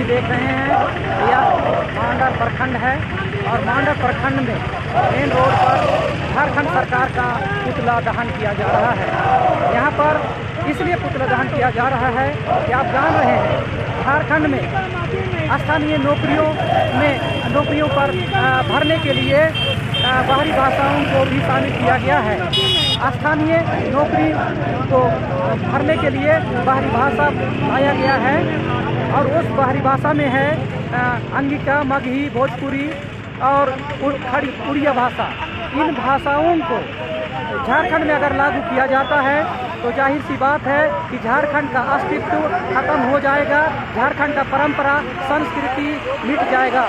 देख रहे हैं यह मांडर प्रखंड है और मांडर प्रखंड में मेन रोड पर झारखंड सरकार का पुतला दहन किया जा रहा है। यहाँ पर इसलिए पुतला दहन किया जा रहा है कि आप जान रहे हैं झारखंड में स्थानीय नौकरियों पर भरने के लिए बाहरी भाषाओं को भी शामिल किया गया है। स्थानीय नौकरी को भरने के लिए बाहरी भाषा लाया गया है और उस बाहरी भाषा में है अंगिका, मगही, भोजपुरी और खड़ी उड़िया भाषा। इन भाषाओं को झारखंड में अगर लागू किया जाता है तो जाहिर सी बात है कि झारखंड का अस्तित्व खत्म हो जाएगा, झारखंड का परंपरा संस्कृति मिट जाएगा।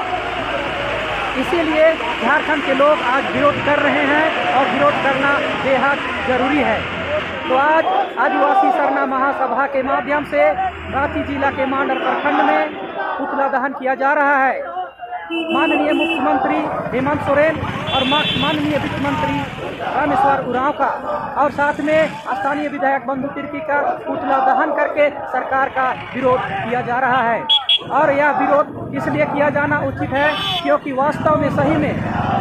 इसीलिए झारखंड के लोग आज विरोध कर रहे हैं और विरोध करना बेहद जरूरी है। तो आज आदिवासी सरना महासभा के माध्यम से रांची जिला के मांडर प्रखंड में पुतला दहन किया जा रहा है। माननीय मुख्यमंत्री हेमंत सोरेन और माननीय वित्त मंत्री रामेश्वर उरांव का और साथ में स्थानीय विधायक बंधु तिर्की का पुतला दहन करके सरकार का विरोध किया जा रहा है। और यह विरोध इसलिए किया जाना उचित है क्योंकि वास्तव में सही में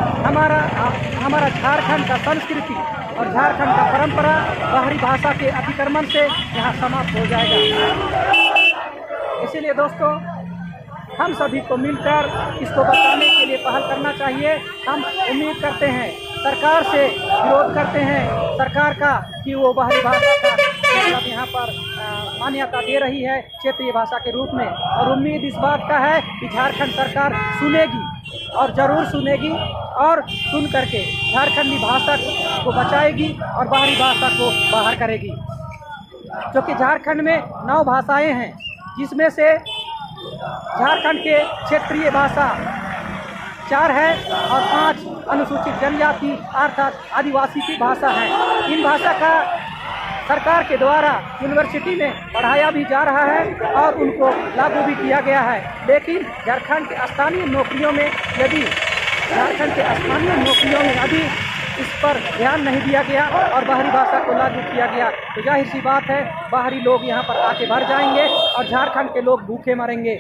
हमारा झारखंड का संस्कृति और झारखंड का परंपरा बाहरी भाषा के अतिक्रमण से यहाँ समाप्त हो जाएगा। इसीलिए दोस्तों हम सभी को मिलकर इसको बचाने के लिए पहल करना चाहिए। हम उम्मीद करते हैं सरकार से, विरोध करते हैं सरकार का कि वो बाहरी भाषा का मतलब यहाँ पर मान्यता दे रही है क्षेत्रीय भाषा के रूप में। और उम्मीद इस बात का है कि झारखंड सरकार सुनेगी और ज़रूर सुनेगी और सुन करके झारखंडी भाषा को बचाएगी और बाहरी भाषा को बाहर करेगी। क्योंकि झारखंड में 9 भाषाएँ हैं जिसमें से झारखंड के क्षेत्रीय भाषा 4 है और 5 अनुसूचित जनजाति अर्थात आदिवासी की भाषा है। इन भाषा का सरकार के द्वारा यूनिवर्सिटी में पढ़ाया भी जा रहा है और उनको लागू भी किया गया है। लेकिन झारखंड के स्थानीय नौकरियों में अभी इस पर ध्यान नहीं दिया गया और बाहरी भाषा को लागू किया गया तो जाहिर सी बात है बाहरी लोग यहाँ पर आके भर जाएंगे और झारखंड के लोग भूखे मरेंगे।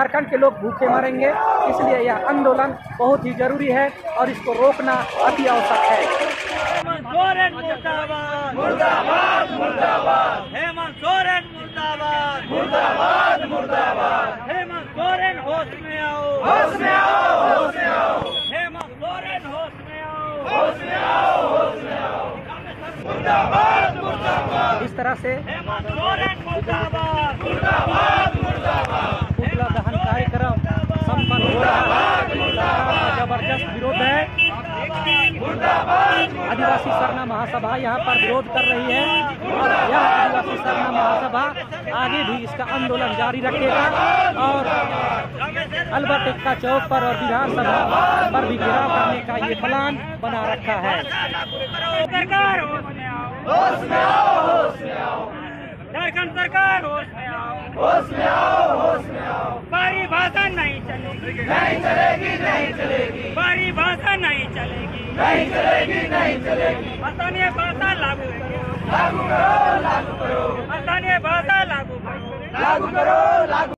इसलिए यह आंदोलन बहुत ही जरूरी है और इसको रोकना अति आवश्यक है। हेमंत सोरेन मुर्दाबाद, मुर्दाबाद, मुर्दाबाद। हेमंत सोरेन मुर्दाबाद, मुर्दाबाद, मुर्दाबाद। हेमंत सोरेन होश में आओ, होश में आओ, होश में आओ। हेमंत सोरेन होश में आओ, होश में आओ, होश में आओ। मुर्दाबाद, मुर्दाबाद। इस तरह से हेमंत सोरेन मुर्दाबाद, मुर्दाबाद, मुर्दाबाद। पुतला दहन कार्यक्रम संपन्न हो रहा है। जबरदस्त विरोध है। आदिवासी सरना महासभा यहाँ पर विरोध कर रही है और यह आदिवासी सरना महासभा आगे भी इसका आंदोलन जारी रखेगा और अल्बर्ट एक्का चौक पर और विधानसभा पर भी घेराव करने का ये प्लान बना रखा है। सरकार होश में आओ, होश में आओ, होश में आओ। झारखंड सरकार होश में आओ, होश में आओ, होश में आओ। बाहरी भाषा नहीं चलेगी, नहीं चलेगी, नहीं चलेगी। बाहरी भाषा नहीं चलेगी, नहीं चलेगी, नहीं चलेगी। स्थानीय भाषा लागू करो, लागू करो, लागू करो। स्थानीय भाषा लागू करो, लागू करो, लागू